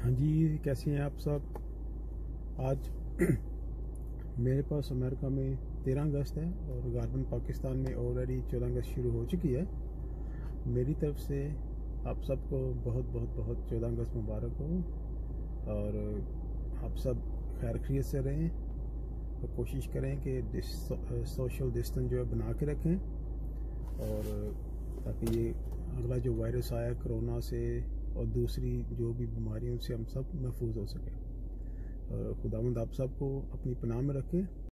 हाँ जी, कैसे हैं आप सब। आज मेरे पास अमेरिका में 13 अगस्त है और गार्डन पाकिस्तान में ऑलरेडी 14 अगस्त शुरू हो चुकी है। मेरी तरफ से आप सबको बहुत बहुत बहुत 14 अगस्त मुबारक हो और आप सब खैर खैरियत से रहें और कोशिश करें कि सोशल डिस्टेंस जो है बना के रखें और ताकि ये अगला जो वायरस आया कोरोना से और दूसरी जो भी बीमारियों से हम सब महफूज हो सकें। और खुदावंद आप सबको अपनी पनाह में रखें।